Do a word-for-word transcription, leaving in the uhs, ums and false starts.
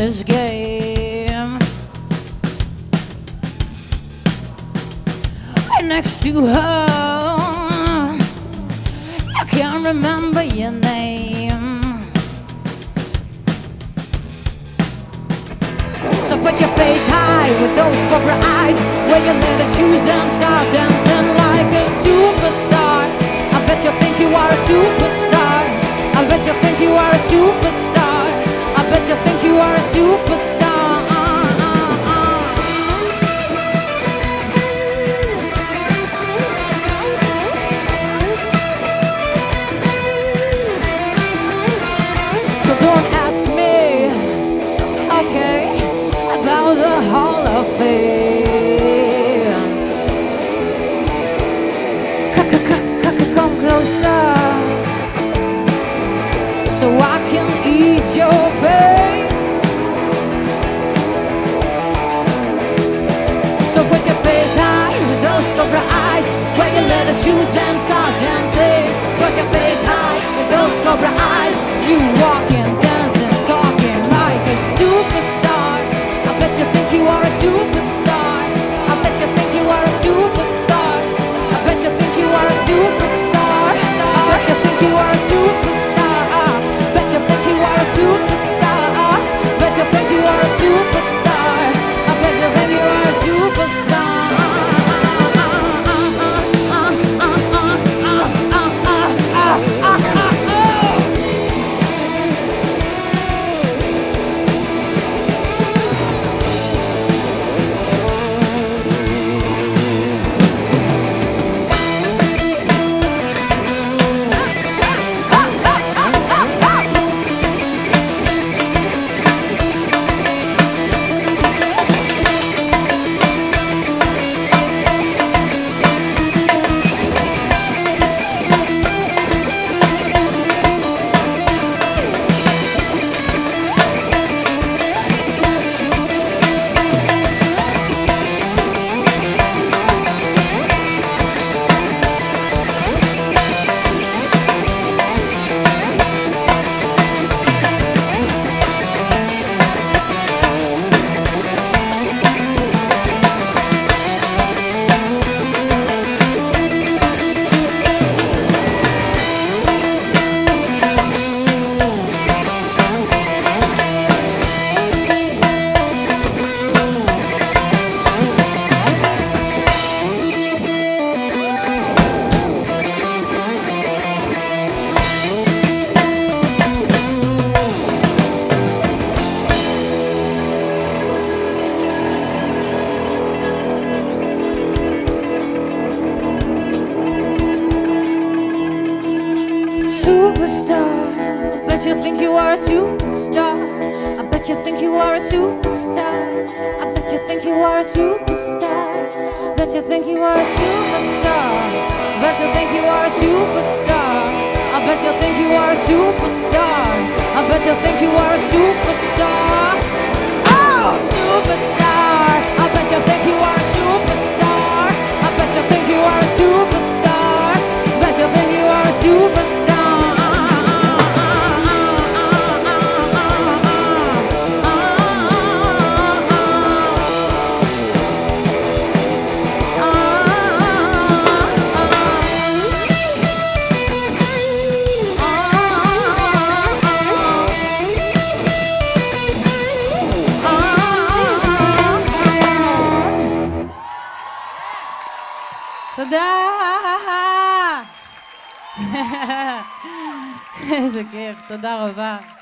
this game. Right next to her, I can't remember your name. So put your face high with those cobra eyes, wear your leather shoes and start dancing like a superstar. I bet you think you are a superstar. I bet you think you are a superstar. I bet you think you are a superstar. So don't ask me, okay, about the Hall of Fame. Come closer, so I can ease your pain. So put your face high with those cobra eyes, wear your leather shoes and start dancing. Put your face high with those cobra eyes, you walking, dancing, talking like a superstar. I bet you think you are a superstar. I bet you think you are a superstar. I bet you think you are a superstar. I bet you think you are a superstar. Bet you think you are a superstar. Bet you think you are a superstar. I bet you think you are a superstar. Superstar, bet you think you are a superstar. I bet you think you are a superstar. I bet you think you are a superstar. Bet you think you are a superstar. Bet you think you are a superstar. I bet you think you are a superstar. I bet you think you are a superstar. Oh, superstar. I bet you think you are a superstar. I bet you think you are a superstar. Bet you think you are a superstar. תודה. איזה כיף, תודה רבה.